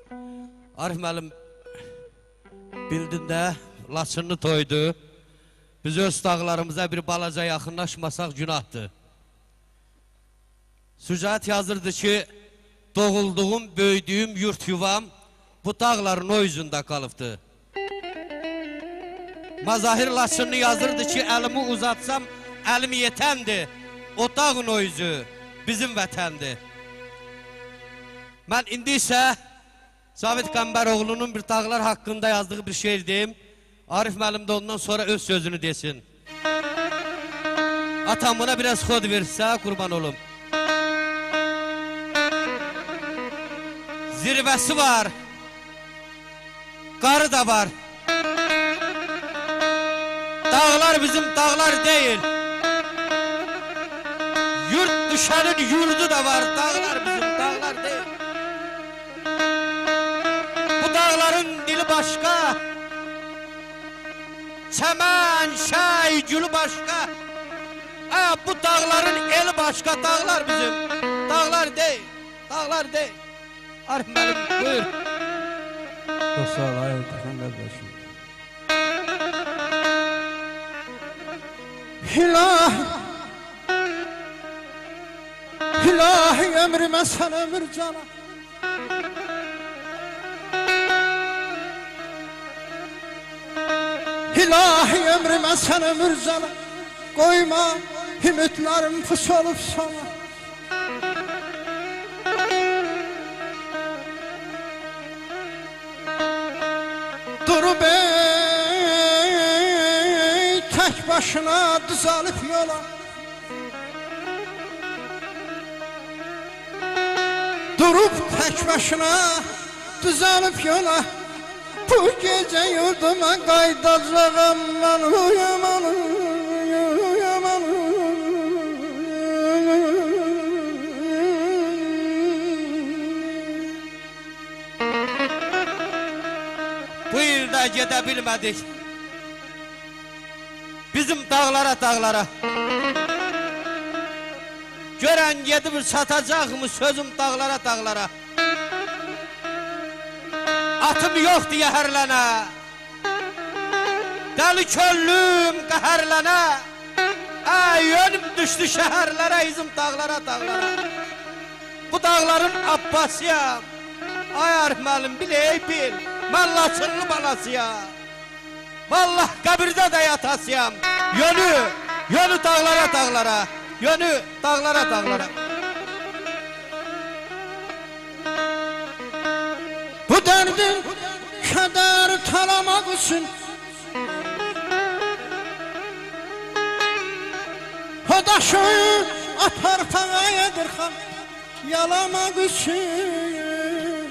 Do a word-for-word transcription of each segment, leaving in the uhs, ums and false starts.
Arif müəllim bildin də Laçınlı toydu. Biz öz dağlarımıza bir balaca yaxınlaşmasaq günahdır. Sücət yazırdı ki, doğulduğum, böyüdüyüm yurt yuvam bu dağların o yüzündə qalıbdı. Mazahir Laçınlı yazırdı ki, əlimi uzatsam, əlim yetəndir. O dağın o yüzü bizim vətəndir. Mən indi isə Cavid Qəmbəroğlu'nun bir dağlar haqqında yazdığı bir şeir deyim. Arif müəllim də ondan sonra öz sözünü desin. Atam buna biraz xod versə, qurban olum. Zirvəsi var, qarı da var. Dağlar bizim dağlar değil. Yurt düşənin yurdu da var, dağlar bizim dağlar değil. Bu dağların dili başqa, çəmən, şəy, gülü başqa. Ha, bu dağların eli başqa, dağlar bizim dağlar değil, dağlar değil. Arif müəllim, buyur. Çok sağ ol, ayol Tufan kardeşim. İlahi, ilahi emrime sen ömür cana. İlahi emrime sen ömür cana. Koyma ümitlerim pus olup sana. Durup ey tek başına düzelip yola. Durup tek başına düzelip yola. Bu gece yurduma kaydacağım ben uyumalı, uyumalı. Bu ildə gedə bilmədik. Bizim dağlara dağlara. Görən gedib çatacaq mı sözüm dağlara dağlara. Atım yox deyə hərlənə. Dəli köllüm qəhərlənə. Ay yönüm düşdü şəhərlərə, izim dağlara dağlara. Bu dağların Abbasiyam. Ay Arif müəllim bil ey bil. Mən Laçınlı balasıyam. Vallah qəbirdə də yatasıyam. Yönü, yönü dağlara dağlara. Yönü dağlara dağlara. Bu dərdin kədər talamaq üçün o daşı atar pağaya qırxam yalamaq üçün.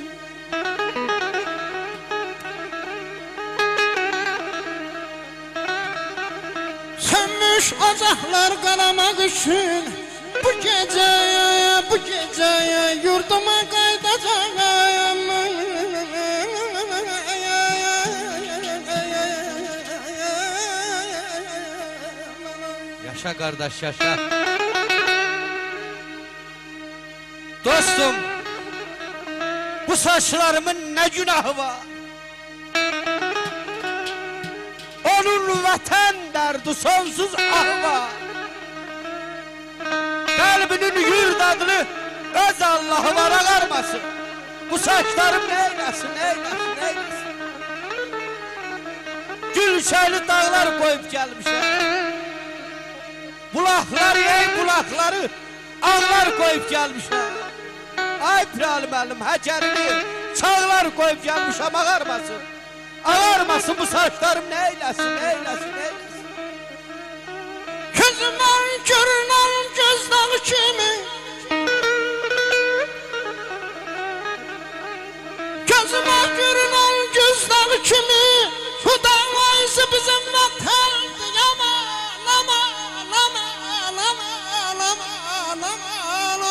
Sönmüş ocaqlar qalamaq üçün bu gecəyə, bu gecəyə yurduma qaydacağım. Yaşa kardeş yaşa. Dostum, bu saçlarımın ne günahı var? Onun vatan derdi sonsuz ahı var. Kalbinin yurt adını öz Allah'ı var ağarmasın. Bu saçlarım neylesin, neylesin, neylesin. Gülşenli dağlar koyup gelmişler. Bulakları, ey bulakları, ağlar koyup gelmişler. Ay piralim elim, həcərini, çağlar koyup gelmişəm, ağarmasın. Ağarmasın bu saçlarım, neylesin, neylesin, neylesin. Gözümden görünen gözdağı kimi, gözüme görünen gözdağı kimi, bu davayısı bizim vatandı. Lama, lama, lama, lama, lama, lama.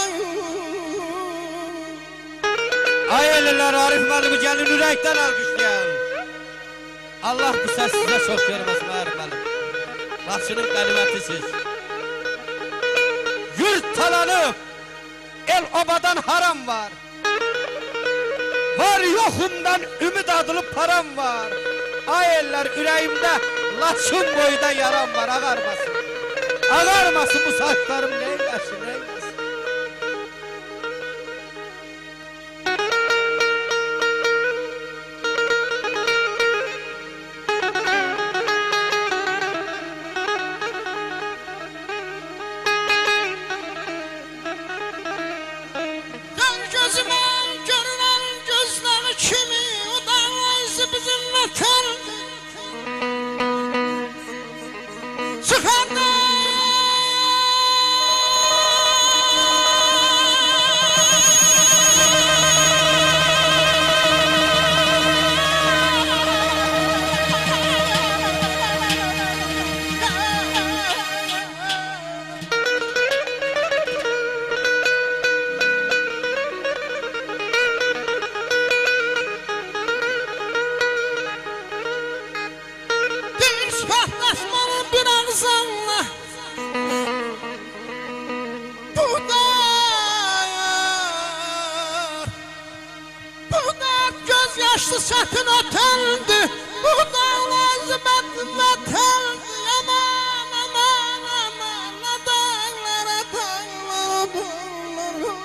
Ay ellər, Arif müəllimi gəlin ürəkdən alqışlayalım. Allah bu səs sizə çox verməsin, Arif müəllim. Laçının qənimətisiz. Yurt talanıb, el obadan haram var. Var yoxumdan ümid adlı param var. Ay eller ürəyimdə laçın boyda yaram var, ağarmasın. Ağarmasın bu saçlarım, neyləsin, neyləsin. Gör gözüme görünen gözleri kimi, o dağlayısı bizim vatan. Çıkardı patlatmanın bir ağzınla bu dağlar, bu dağ gözyaşlı çetin oteldi, bu dağlar zibettin oteldi. Aman aman aman, ne dağlara dağlara dağlara.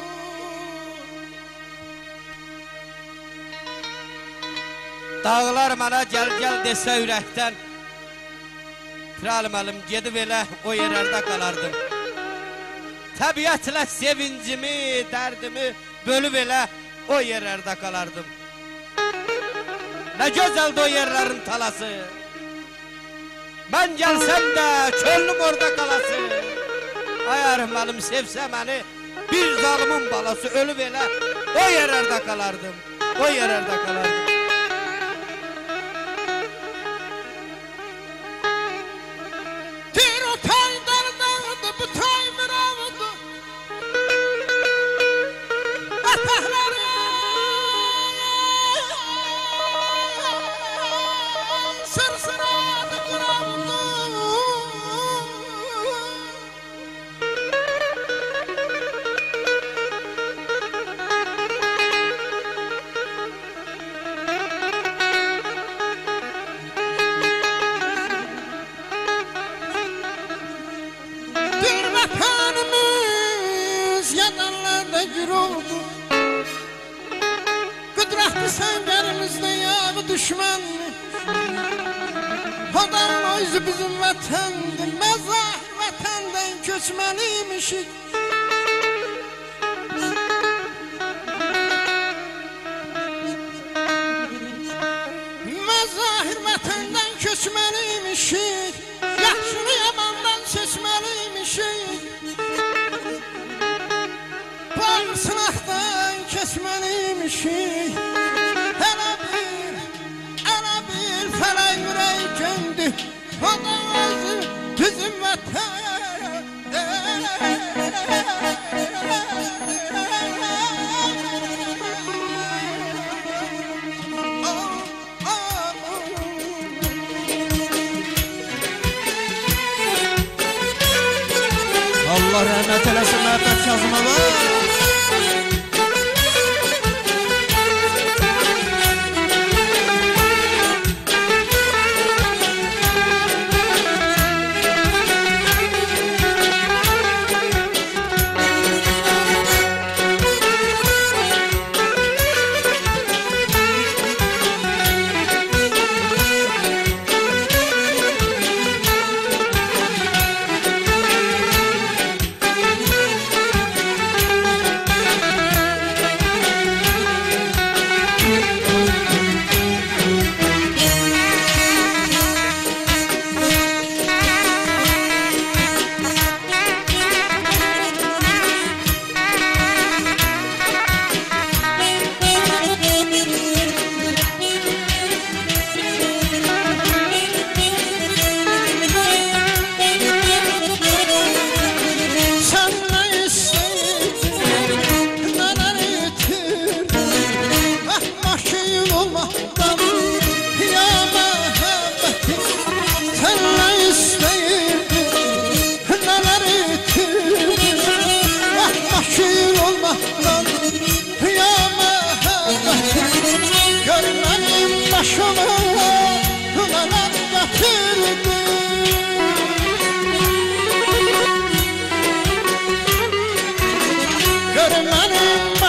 Dağlar mənə gəl gəl desə ürəkdən, Kral məlim gedib elə o yerlərdə qalardım. Təbiətlə sevincimi, dərdimi bölüb elə o yerlərdə qalardım. Nə gözəldir o yerlərin talası. Mən gəlsəm də könlüm orada qalası. Ayarım məlim sevsə məni, bir zalımın balası ölüb elə o yerlərdə qalardım. O yerlərdə qalardım. Səngerimizdə yağı düşmən, Hodan özü bizim vətəndir, Məzah vətəndən köçməliymişik. Məzahir vətəndən köçməliymişik, Yaxşını yamandan seçməliymişik. Bağır sınaqdan keçməliymişik. Felay yüreği gömdü, o da özü bizim vatan. Allah rahmet eylesin Mehmet Kazım'a.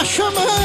başımı